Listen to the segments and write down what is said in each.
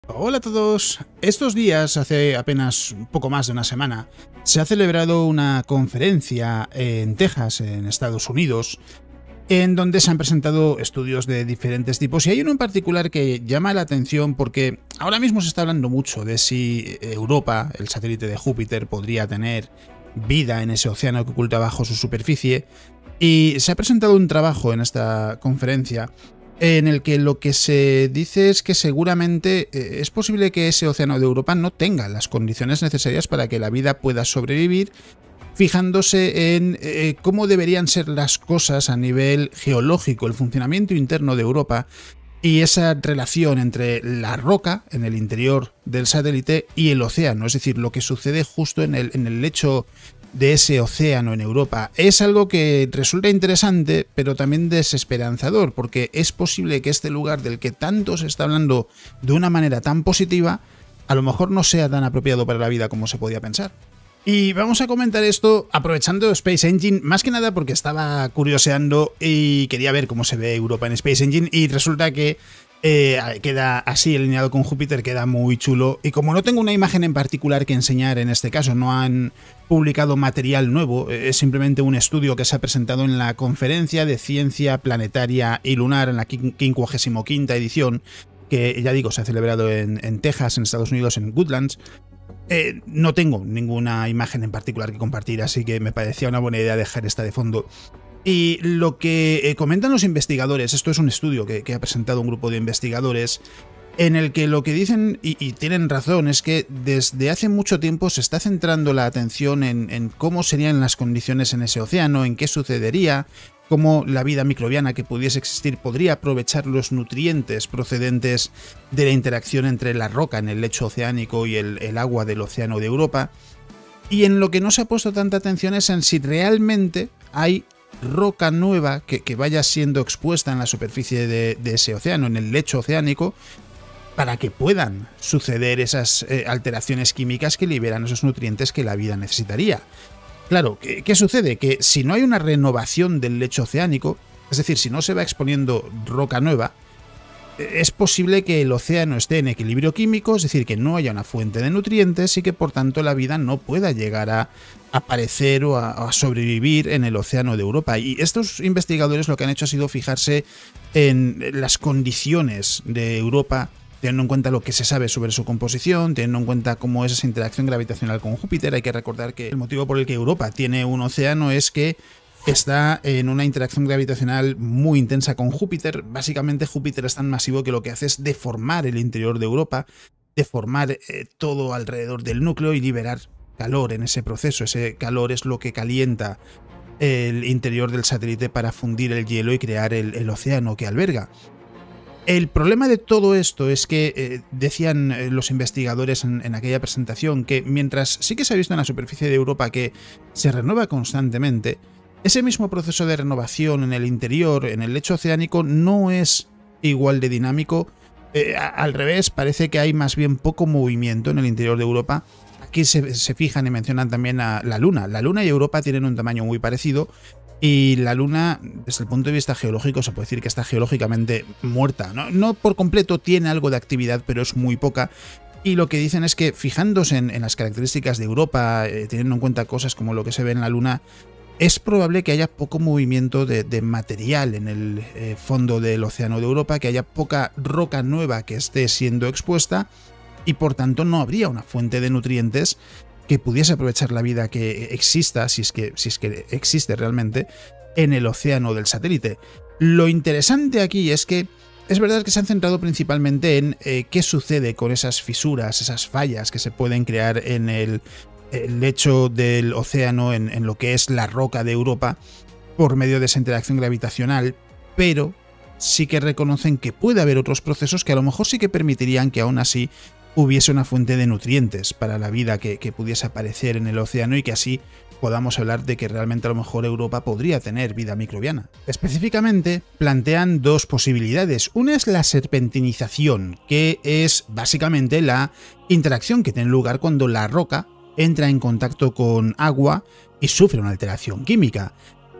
Hola a todos. Estos días, hace apenas un poco más de una semana, se ha celebrado una conferencia en Texas, en Estados Unidos, en donde se han presentado estudios de diferentes tipos, y hay uno en particular que llama la atención porque ahora mismo se está hablando mucho de si Europa, el satélite de Júpiter, podría tener vida en ese océano que oculta bajo su superficie, y se ha presentado un trabajo en esta conferencia en el que lo que se dice es que seguramente es posible que ese océano de Europa no tenga las condiciones necesarias para que la vida pueda sobrevivir, fijándose en cómo deberían ser las cosas a nivel geológico, el funcionamiento interno de Europa y esa relación entre la roca en el interior del satélite y el océano, es decir, lo que sucede justo en el lecho de ese océano en Europa. Es algo que resulta interesante, pero también desesperanzador, porque es posible que este lugar del que tanto se está hablando de una manera tan positiva, a lo mejor no sea tan apropiado para la vida como se podía pensar. Y vamos a comentar esto aprovechando Space Engine, más que nada porque estaba curioseando y quería ver cómo se ve Europa en Space Engine, y resulta que queda así alineado con Júpiter, queda muy chulo. Y como no tengo una imagen en particular que enseñar en este caso, no han publicado material nuevo, es simplemente un estudio que se ha presentado en la Conferencia de Ciencia Planetaria y Lunar, en la 55ª edición, que ya digo, se ha celebrado en Texas, en Estados Unidos, en Woodlands. No tengo ninguna imagen en particular que compartir, así que me parecía una buena idea dejar esta de fondo. Y lo que comentan los investigadores, esto es un estudio que ha presentado un grupo de investigadores, en el que lo que dicen, y tienen razón, es que desde hace mucho tiempo se está centrando la atención en cómo serían las condiciones en ese océano, en qué sucedería, cómo la vida microbiana que pudiese existir podría aprovechar los nutrientes procedentes de la interacción entre la roca en el lecho oceánico y el agua del océano de Europa. Y en lo que no se ha puesto tanta atención es en si realmente hay roca nueva que vaya siendo expuesta en la superficie de ese océano, en el lecho oceánico, para que puedan suceder esas alteraciones químicas que liberan esos nutrientes que la vida necesitaría. Claro, ¿qué sucede? Que si no hay una renovación del lecho oceánico, es decir, si no se va exponiendo roca nueva, es posible que el océano esté en equilibrio químico, es decir, que no haya una fuente de nutrientes y que por tanto la vida no pueda llegar a aparecer o a sobrevivir en el océano de Europa. Y estos investigadores lo que han hecho ha sido fijarse en las condiciones de Europa, teniendo en cuenta lo que se sabe sobre su composición, teniendo en cuenta cómo es esa interacción gravitacional con Júpiter. Hay que recordar que el motivo por el que Europa tiene un océano es que está en una interacción gravitacional muy intensa con Júpiter. Básicamente Júpiter es tan masivo que lo que hace es deformar el interior de Europa, deformar todo alrededor del núcleo y liberar calor en ese proceso. Ese calor es lo que calienta el interior del satélite para fundir el hielo y crear el océano que alberga. El problema de todo esto es que decían los investigadores en aquella presentación que mientras sí que se ha visto en la superficie de Europa que se renueva constantemente, ese mismo proceso de renovación en el interior, en el lecho oceánico, no es igual de dinámico. Al revés, parece que hay más bien poco movimiento en el interior de Europa. Aquí se fijan y mencionan también a la Luna. La Luna y Europa tienen un tamaño muy parecido, y la Luna, desde el punto de vista geológico, se puede decir que está geológicamente muerta. No por completo, tiene algo de actividad, pero es muy poca. Y lo que dicen es que, fijándose en las características de Europa, teniendo en cuenta cosas como lo que se ve en la Luna, es probable que haya poco movimiento de material en el fondo del océano de Europa, que haya poca roca nueva que esté siendo expuesta, y por tanto no habría una fuente de nutrientes que pudiese aprovechar la vida que exista, si es que existe realmente, en el océano del satélite. Lo interesante aquí es que es verdad que se han centrado principalmente en qué sucede con esas fisuras, esas fallas que se pueden crear en el lecho del océano, en lo que es la roca de Europa, por medio de esa interacción gravitacional, pero sí que reconocen que puede haber otros procesos que a lo mejor sí que permitirían que aún así hubiese una fuente de nutrientes para la vida que pudiese aparecer en el océano, y que así podamos hablar de que realmente a lo mejor Europa podría tener vida microbiana. Específicamente, plantean dos posibilidades. Una es la serpentinización, que es básicamente la interacción que tiene lugar cuando la roca entra en contacto con agua y sufre una alteración química.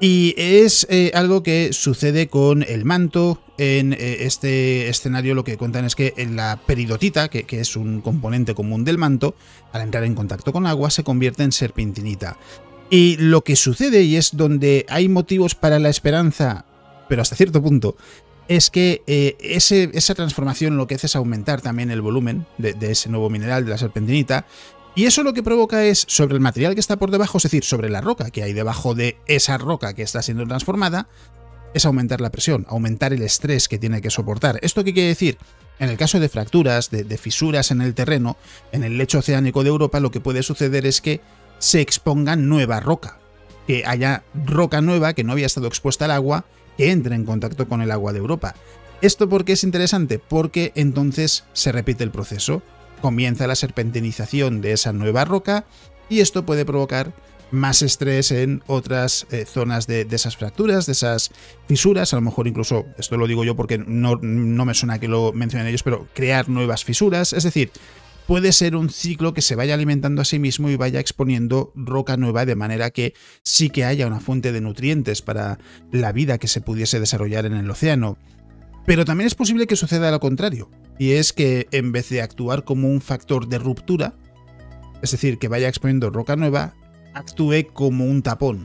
Y es algo que sucede con el manto. En este escenario lo que cuentan es que en la peridotita, que es un componente común del manto, al entrar en contacto con agua se convierte en serpentinita. Y lo que sucede, y es donde hay motivos para la esperanza, pero hasta cierto punto, es que esa transformación lo que hace es aumentar también el volumen de ese nuevo mineral, de la serpentinita. Y eso lo que provoca es, sobre el material que está por debajo, es decir, sobre la roca que hay debajo de esa roca que está siendo transformada, es aumentar la presión, aumentar el estrés que tiene que soportar. ¿Esto qué quiere decir? En el caso de fracturas, de fisuras en el terreno, en el lecho oceánico de Europa, lo que puede suceder es que se exponga nueva roca, que haya roca nueva que no había estado expuesta al agua, que entre en contacto con el agua de Europa. ¿Esto por qué es interesante? Porque entonces se repite el proceso. Comienza la serpentinización de esa nueva roca y esto puede provocar más estrés en otras zonas de esas fracturas, de esas fisuras, a lo mejor incluso, esto lo digo yo porque no me suena que lo mencionen ellos, pero crear nuevas fisuras, es decir, puede ser un ciclo que se vaya alimentando a sí mismo y vaya exponiendo roca nueva de manera que sí que haya una fuente de nutrientes para la vida que se pudiese desarrollar en el océano. Pero también es posible que suceda lo contrario, y es que en vez de actuar como un factor de ruptura, es decir, que vaya exponiendo roca nueva, actúe como un tapón.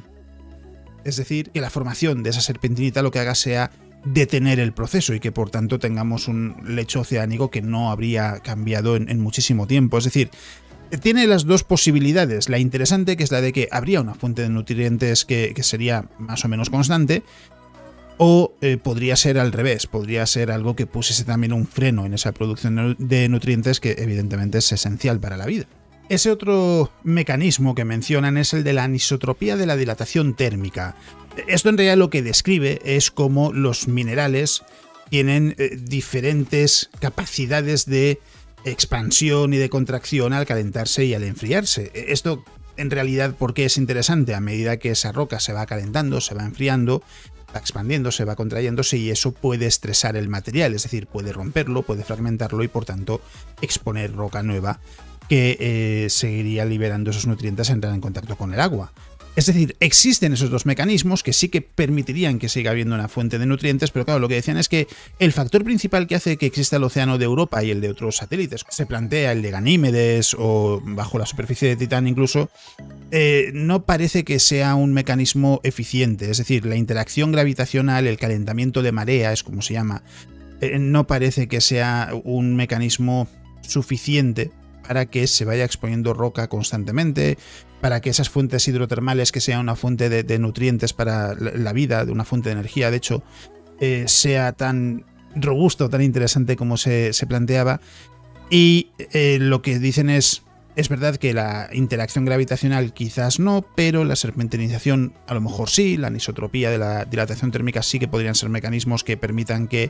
Es decir, que la formación de esa serpentinita lo que haga sea detener el proceso y que por tanto tengamos un lecho oceánico que no habría cambiado en muchísimo tiempo. Es decir, tiene las dos posibilidades. La interesante, que es la de que habría una fuente de nutrientes que sería más o menos constante, o podría ser al revés, podría ser algo que pusiese también un freno en esa producción de nutrientes que evidentemente es esencial para la vida. Ese otro mecanismo que mencionan es el de la anisotropía de la dilatación térmica. Esto en realidad lo que describe es cómo los minerales tienen diferentes capacidades de expansión y de contracción al calentarse y al enfriarse. Esto en realidad, ¿por qué es interesante? A medida que esa roca se va calentando, se va enfriando, va expandiéndose, va contrayéndose y eso puede estresar el material, es decir, puede romperlo, puede fragmentarlo y por tanto exponer roca nueva que seguiría liberando esos nutrientes al entrar en contacto con el agua. Es decir, existen esos dos mecanismos que sí que permitirían que siga habiendo una fuente de nutrientes, pero claro, lo que decían es que el factor principal que hace que exista el océano de Europa y el de otros satélites, se plantea el de Ganímedes o bajo la superficie de Titán incluso, no parece que sea un mecanismo eficiente. Es decir, la interacción gravitacional, el calentamiento de marea, es como se llama, no parece que sea un mecanismo suficiente para que se vaya exponiendo roca constantemente, para que esas fuentes hidrotermales, que sean una fuente de nutrientes para la vida, de una fuente de energía, de hecho, sea tan robusto, tan interesante como se planteaba. Y lo que dicen es verdad que la interacción gravitacional quizás no, pero la serpentinización a lo mejor sí, la anisotropía de la dilatación térmica sí que podrían ser mecanismos que permitan que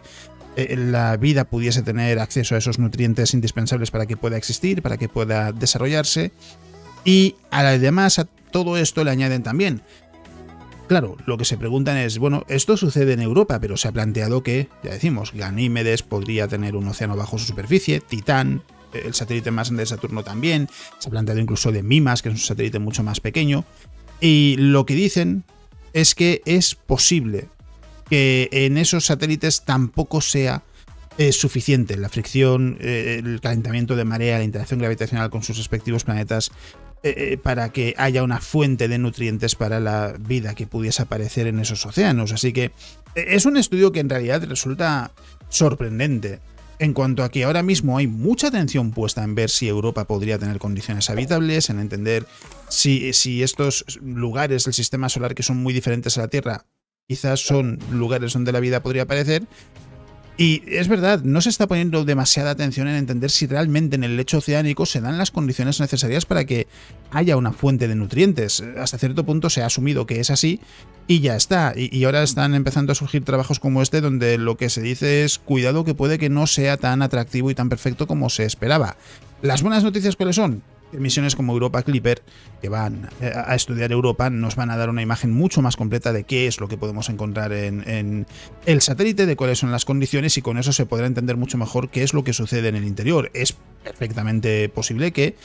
la vida pudiese tener acceso a esos nutrientes indispensables para que pueda existir, para que pueda desarrollarse. Y además a todo esto le añaden también, claro, lo que se preguntan es, bueno, esto sucede en Europa, pero se ha planteado que, ya decimos, Ganímedes podría tener un océano bajo su superficie, Titán, el satélite más grande de Saturno también, se ha planteado incluso de Mimas, que es un satélite mucho más pequeño, y lo que dicen es que es posible que en esos satélites tampoco sea suficiente la fricción, el calentamiento de marea, la interacción gravitacional con sus respectivos planetas para que haya una fuente de nutrientes para la vida que pudiese aparecer en esos océanos. Así que es un estudio que en realidad resulta sorprendente en cuanto a que ahora mismo hay mucha atención puesta en ver si Europa podría tener condiciones habitables, en entender si estos lugares del sistema solar que son muy diferentes a la Tierra quizás son lugares donde la vida podría aparecer. Y es verdad, no se está poniendo demasiada atención en entender si realmente en el lecho oceánico se dan las condiciones necesarias para que haya una fuente de nutrientes. Hasta cierto punto se ha asumido que es así y ya está. Y ahora están empezando a surgir trabajos como este donde lo que se dice es cuidado que puede que no sea tan atractivo y tan perfecto como se esperaba. ¿Las buenas noticias cuáles son? Misiones como Europa Clipper, que van a estudiar Europa, nos van a dar una imagen mucho más completa de qué es lo que podemos encontrar en el satélite, de cuáles son las condiciones, y con eso se podrá entender mucho mejor qué es lo que sucede en el interior. Es perfectamente posible que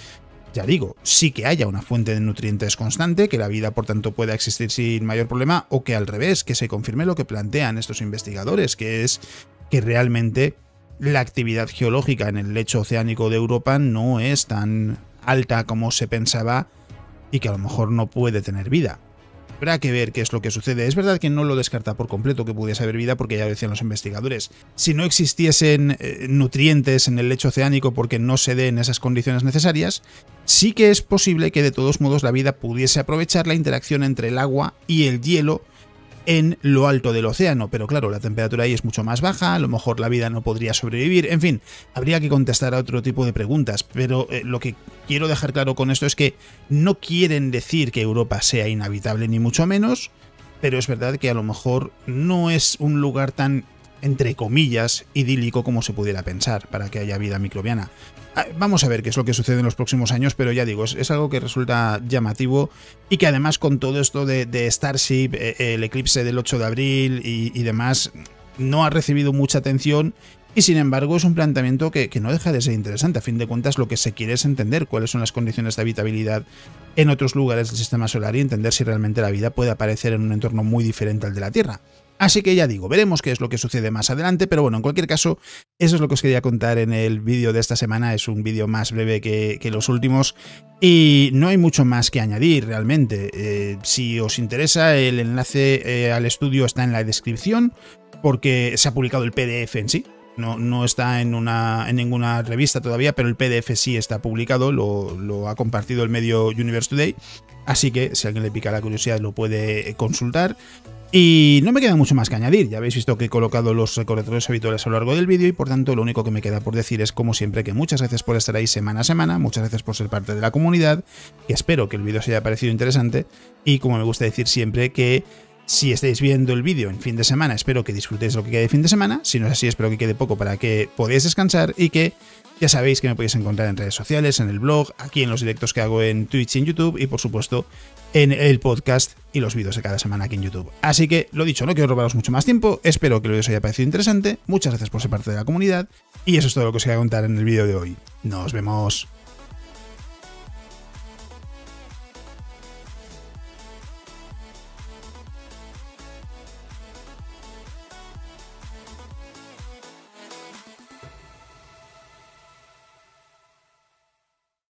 ya digo, sí que haya una fuente de nutrientes constante, que la vida por tanto pueda existir sin mayor problema, o que al revés, que se confirme lo que plantean estos investigadores, que es que realmente la actividad geológica en el lecho oceánico de Europa no es tan alta como se pensaba y que a lo mejor no puede tener vida. Habrá que ver qué es lo que sucede. Es verdad que no lo descarta por completo que pudiese haber vida, porque ya lo decían los investigadores. Si no existiesen nutrientes en el lecho oceánico porque no se den esas condiciones necesarias, sí que es posible que de todos modos la vida pudiese aprovechar la interacción entre el agua y el hielo en lo alto del océano, pero claro, la temperatura ahí es mucho más baja, a lo mejor la vida no podría sobrevivir, en fin, habría que contestar a otro tipo de preguntas, pero lo que quiero dejar claro con esto es que no quieren decir que Europa sea inhabitable ni mucho menos, pero es verdad que a lo mejor no es un lugar tan, entre comillas, idílico como se pudiera pensar para que haya vida microbiana. Vamos a ver qué es lo que sucede en los próximos años, pero ya digo, es algo que resulta llamativo y que además con todo esto de Starship, el eclipse del 8 de abril y demás, no ha recibido mucha atención y sin embargo es un planteamiento que no deja de ser interesante. A fin de cuentas lo que se quiere es entender cuáles son las condiciones de habitabilidad en otros lugares del sistema solar y entender si realmente la vida puede aparecer en un entorno muy diferente al de la Tierra. Así que ya digo, veremos qué es lo que sucede más adelante, pero bueno, en cualquier caso, eso es lo que os quería contar en el vídeo de esta semana. Es un vídeo más breve que los últimos y no hay mucho más que añadir realmente. Si os interesa, el enlace al estudio está en la descripción porque se ha publicado el PDF en sí. No está en ninguna revista todavía, pero el PDF sí está publicado, lo ha compartido el medio Universe Today, así que si a alguien le pica la curiosidad lo puede consultar. Y no me queda mucho más que añadir, ya habéis visto que he colocado los recordatorios habituales a lo largo del vídeo y por tanto lo único que me queda por decir es como siempre que muchas gracias por estar ahí semana a semana, muchas gracias por ser parte de la comunidad, que espero que el vídeo os haya parecido interesante y como me gusta decir siempre que si estáis viendo el vídeo en fin de semana, espero que disfrutéis lo que quede de fin de semana, si no es así espero que quede poco para que podáis descansar y que ya sabéis que me podéis encontrar en redes sociales, en el blog, aquí en los directos que hago en Twitch y en YouTube y por supuesto en el podcast y los vídeos de cada semana aquí en YouTube. Así que, lo dicho, no quiero robaros mucho más tiempo, espero que el vídeo os haya parecido interesante, muchas gracias por ser parte de la comunidad y eso es todo lo que os quería contar en el vídeo de hoy. ¡Nos vemos!